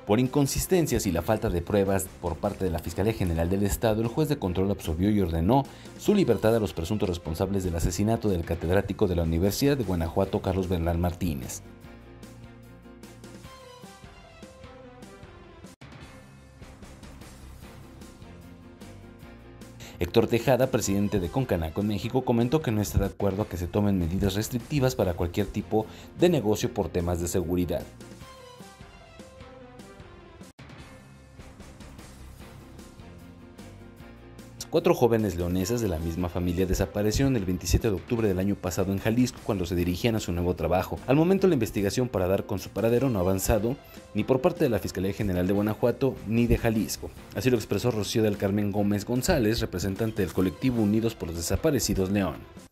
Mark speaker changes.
Speaker 1: Por inconsistencias y la falta de pruebas por parte de la Fiscalía General del Estado, el juez de control absolvió y ordenó su libertad a los presuntos responsables del asesinato del catedrático de la Universidad de Guanajuato, Carlos Bernal Martínez. Héctor Tejada, presidente de Concanaco en México, comentó que no está de acuerdo a que se tomen medidas restrictivas para cualquier tipo de negocio por temas de seguridad. 4 jóvenes leonesas de la misma familia desaparecieron el 27 de octubre del año pasado en Jalisco cuando se dirigían a su nuevo trabajo. Al momento, la investigación para dar con su paradero no ha avanzado ni por parte de la Fiscalía General de Guanajuato ni de Jalisco. Así lo expresó Rocío del Carmen Gómez González, representante del colectivo Unidos por los Desaparecidos León.